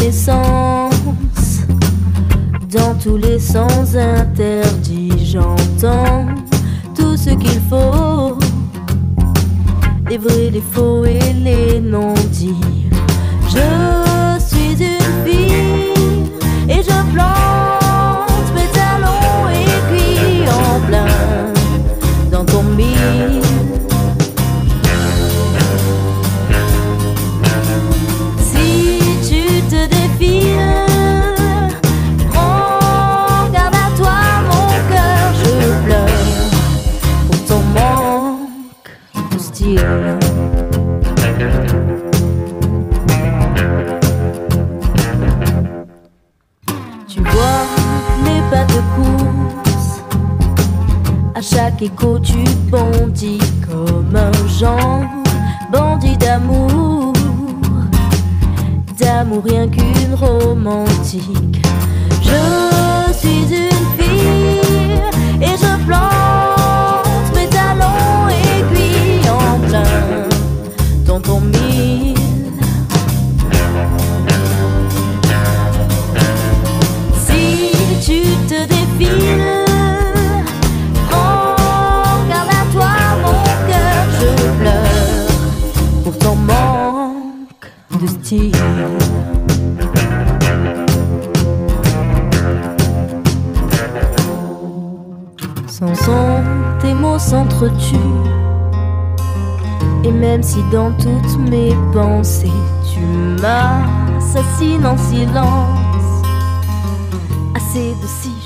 reconnaissance. Dans tous les sens interdits, j'entends tout ce qu'il faut, les vrais, les faux et les non-dits. Je suis une fille et je plante mes talons aiguilles en plein dans ton mille. Si tu te défiles, prends garde à toi mon cœur, je pleure pour ton manque de style. Tu vois mes pas de course, à chaque écho tu bondis comme un genre bandit d'amour, d'amour rien qu'une romantique. Je suis une fille et je plante mes talons aiguilles en plein dans ton mille. Si tu te défiles, prends garde à toi mon cœur, je pleure pour ton manque de style. Sans son, tes mots s'entretuent, et même si dans toutes mes pensées tu m'assassines en silence, assez de silence.